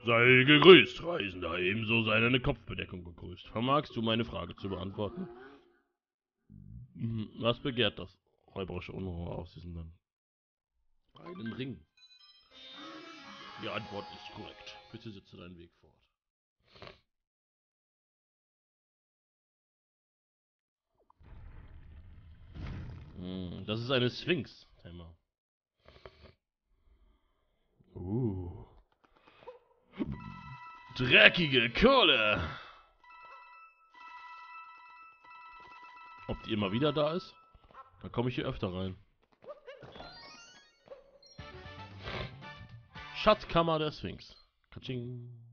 Sei gegrüßt, Reisender. Ebenso sei deine Kopfbedeckung gegrüßt. Vermagst du meine Frage zu beantworten? Was begehrt das räuberische Unruhe aus diesem Land? Einen Ring. Die Antwort ist korrekt. Bitte setze deinen Weg fort. Das ist eine Sphinx, Thema. Dreckige Kohle! Ob die immer wieder da ist? Da komme ich hier öfter rein. Schatzkammer der Sphinx. Katsching.